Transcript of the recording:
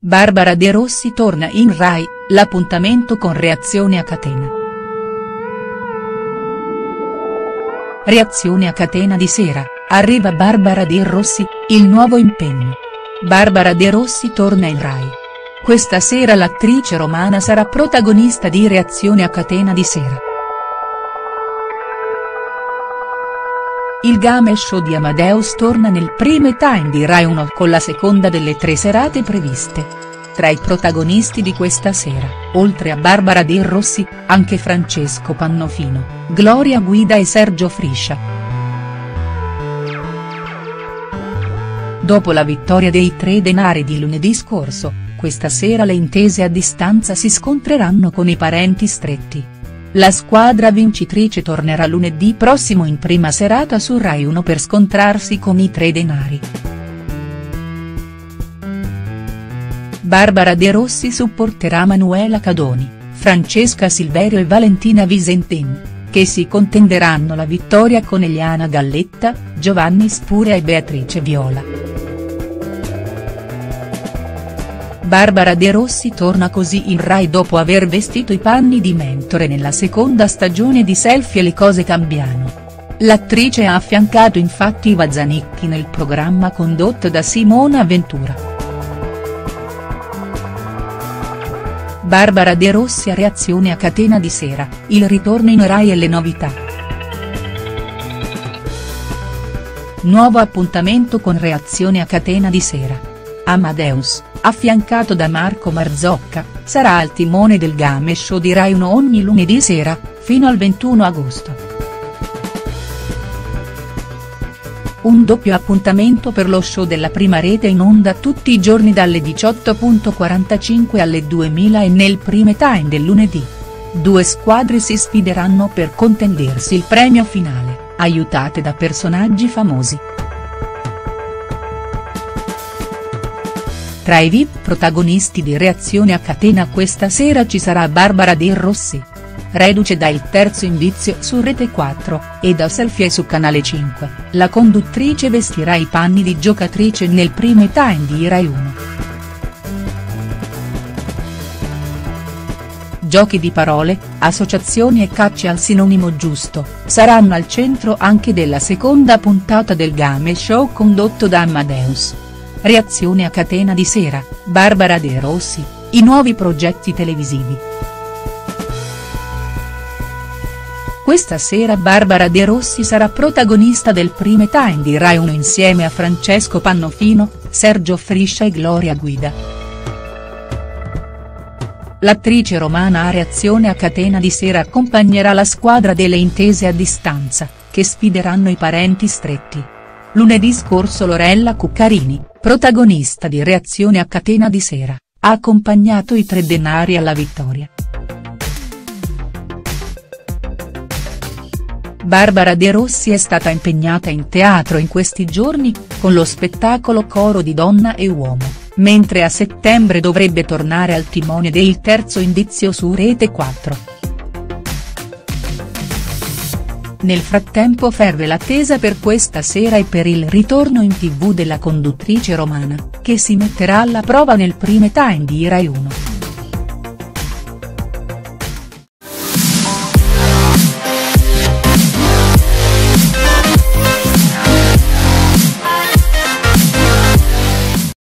Barbara De Rossi torna in Rai, l'appuntamento con Reazione a catena. Reazione a catena di sera, arriva Barbara De Rossi, il nuovo impegno. Barbara De Rossi torna in Rai. Questa sera l'attrice romana sarà protagonista di Reazione a catena di sera. Il game show di Amadeus torna nel prime time di Rai 1 con la seconda delle 3 serate previste. Tra i protagonisti di questa sera, oltre a Barbara De Rossi, anche Francesco Pannofino, Gloria Guida e Sergio Friscia. Dopo la vittoria dei 3 denari di lunedì scorso, questa sera le intese a distanza si scontreranno con i parenti stretti. La squadra vincitrice tornerà lunedì prossimo in prima serata su Rai 1 per scontrarsi con i 3 denari. Barbara De Rossi supporterà Manuela Cadoni, Francesca Silverio e Valentina Visentin, che si contenderanno la vittoria con Eliana Galletta, Giovanni Spuria e Beatrice Viola. Barbara De Rossi torna così in Rai dopo aver vestito i panni di mentore nella seconda stagione di Selfie e le cose cambiano. L'attrice ha affiancato infatti Iva Zanicchi nel programma condotto da Simona Ventura. Barbara De Rossi a Reazione a catena di sera, il ritorno in Rai e le novità. Nuovo appuntamento con Reazione a catena di sera. Amadeus, affiancato da Marco Marzocca, sarà al timone del game show di Rai 1 ogni lunedì sera, fino al 21 agosto. Un doppio appuntamento per lo show della prima rete in onda tutti i giorni dalle 18:45 alle 2000 e nel prime time del lunedì. 2 squadre si sfideranno per contendersi il premio finale, aiutate da personaggi famosi. Tra i VIP protagonisti di Reazione a catena questa sera ci sarà Barbara De Rossi. Reduce da Il terzo indizio su Rete 4, e da Selfie su Canale 5, la conduttrice vestirà i panni di giocatrice nel prime time di Rai 1. Giochi di parole, associazioni e cacce al sinonimo giusto, saranno al centro anche della seconda puntata del game show condotto da Amadeus. Reazione a catena di sera, Barbara De Rossi, i nuovi progetti televisivi. Questa sera Barbara De Rossi sarà protagonista del prime time di Rai 1 insieme a Francesco Pannofino, Sergio Friscia e Gloria Guida. L'attrice romana a Reazione a catena di sera accompagnerà la squadra delle intese a distanza, che sfideranno i parenti stretti. Lunedì scorso Lorella Cuccarini, protagonista di Reazione a catena di sera, ha accompagnato i 3 denari alla vittoria. Barbara De Rossi è stata impegnata in teatro in questi giorni, con lo spettacolo Coro di donna e uomo, mentre a settembre dovrebbe tornare al timone de Il terzo indizio su Rete 4. Nel frattempo ferve l'attesa per questa sera e per il ritorno in TV della conduttrice romana, che si metterà alla prova nel prime time di Rai 1.